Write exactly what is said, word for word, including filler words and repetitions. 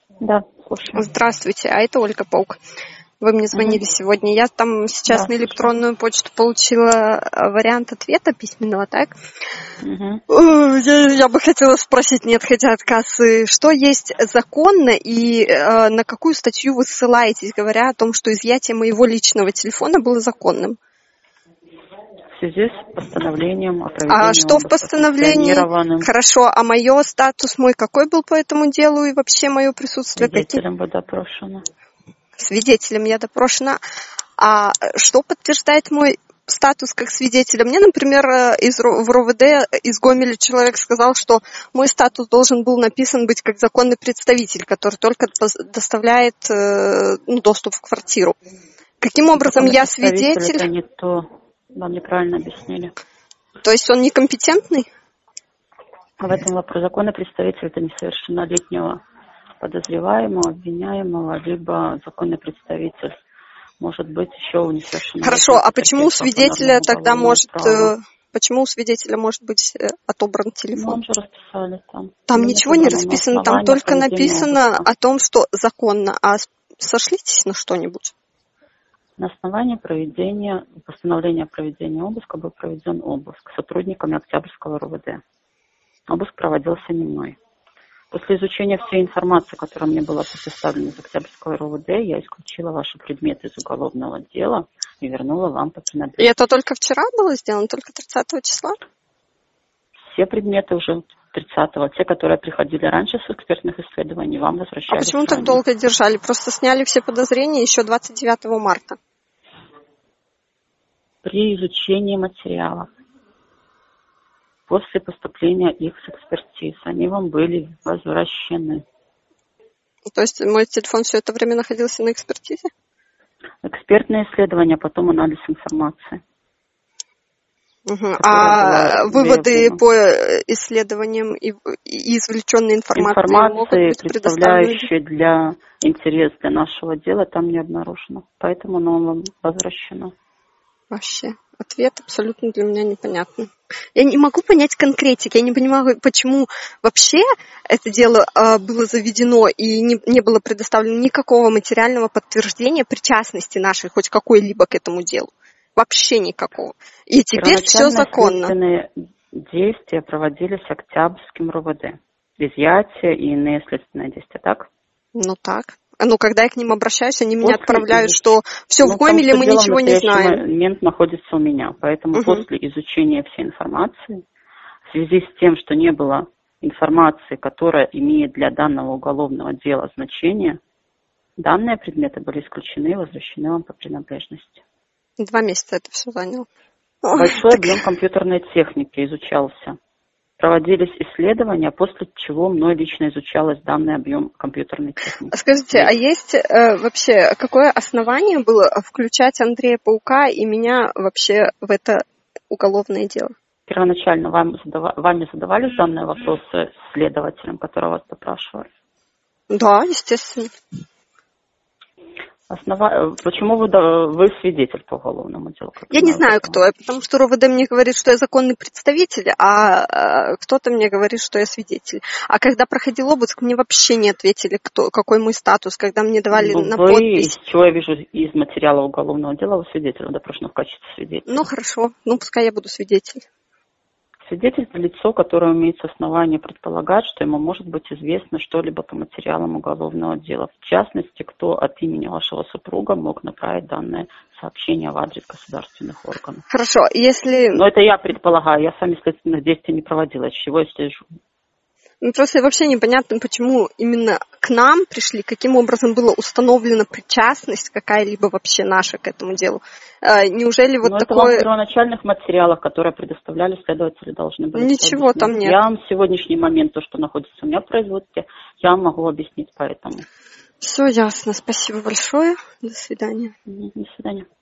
Да, слушаю. Здравствуйте, а это Ольга Паук. Вы мне звонили Угу. сегодня. Я там сейчас Да, на электронную почту получила вариант ответа письменного, так? угу. Я, я бы хотела спросить, не отходя от кассы, что есть законно и э, на какую статью вы ссылаетесь, говоря о том, что изъятие моего личного телефона было законным? В связи с постановлением о А проведении что в обыска постановлении? санкционированным Хорошо, а мое статус мой какой был по этому делу и вообще мое присутствие какие? свидетелем бы допрошено. Свидетелем я допрошена. А что подтверждает мой статус как свидетеля? Мне, например, из, в РОВД из Гомеля человек сказал, что мой статус должен был написан быть как законный представитель, который только доставляет ну, доступ в квартиру. Каким образом Законный я представитель свидетель? Это не то. Вам неправильно объяснили. То есть он некомпетентный? В этом вопросе законный представитель это несовершеннолетнего подозреваемого, обвиняемого, либо законный представитель может быть еще у несовершеннолетнего. Хорошо, а почему у свидетеля тогда может... Права. Почему у свидетеля может быть отобран телефон? Ну, он же расписали там. Там ничего не расписано, там только написано обыска. о том, что законно. А сошлитесь на что-нибудь? На основании проведения, постановления о проведении обыска был проведен обыск сотрудниками Октябрьского РОВД. Обыск проводился не мной. После изучения всей информации, которая мне была предоставлена из Октябрьского РОВД, я исключила ваши предметы из уголовного дела и вернула вам по принадлежности. И это только вчера было сделано, только тридцатого числа? Все предметы уже тридцатого, те, которые приходили раньше с экспертных исследований, вам возвращались. А почему ранее. так долго держали? Просто сняли все подозрения еще двадцать девятого марта. При изучении материалов, после поступления их с экспертиз, они вам были возвращены. То есть мой телефон все это время находился на экспертизе? Экспертные исследования, потом анализ информации. Угу. А выводы выявлена. По исследованиям и, и извлеченной информации, информации, представляющей для интерес для нашего дела, там не обнаружено. Поэтому оно вам возвращено. Вообще, ответ абсолютно для меня непонятный. Я не могу понять конкретики, я не понимаю, почему вообще это дело э, было заведено и не, не было предоставлено никакого материального подтверждения причастности нашей хоть какой-либо к этому делу. Вообще никакого. И теперь все законно. Следственные действия проводились Октябрьским РОВД. Изъятие и иные следственные действия, так? Ну так. Ну, когда я к ним обращаюсь, они меня после отправляют, изуч... что все ну, в Гомеле, мы ничего не знаем. Момент находится у меня, поэтому угу. После изучения всей информации, в связи с тем, что не было информации, которая имеет для данного уголовного дела значение, данные предметы были исключены и возвращены вам по принадлежности. Два месяца это все заняло. Большой объем компьютерной техники изучался. Проводились исследования, после чего мной лично изучалось данный объем компьютерной техники. Скажите, а есть э, вообще какое основание было включать Андрея Паука и меня вообще в это уголовное дело? Первоначально вам задава, вами задавались данные вопросы следователям, которые вас допрашивали? Да, естественно. Основа... Почему вы, вы свидетель по уголовному делу? Я не знаю, кто я, потому что РОВД мне говорит, что я законный представитель, а кто-то мне говорит, что я свидетель. А когда проходил обыск, мне вообще не ответили, кто, какой мой статус, когда мне давали ну, на вы, подпись. Чего я вижу из материала уголовного дела, вы свидетель, вы допрошены в качестве свидетеля. Ну хорошо, ну пускай я буду свидетель. Свидетель – это лицо, которое имеет основание предполагать, что ему может быть известно что-либо по материалам уголовного дела. В частности, кто от имени вашего супруга мог направить данное сообщение в адрес государственных органов. Хорошо, если... Но это я предполагаю, я сами следственных действий не проводила, с чего я слежу. Ну, просто вообще непонятно, почему именно к нам пришли, каким образом была установлена причастность какая-либо вообще наша к этому делу. А, неужели вот Но такое... это в первоначальных материалах, которые предоставляли следователи, должны были... Ничего там нет. Я вам в сегодняшний момент, то, что находится у меня в производстве, я вам могу объяснить поэтому. Все ясно. Спасибо большое. До свидания. До свидания.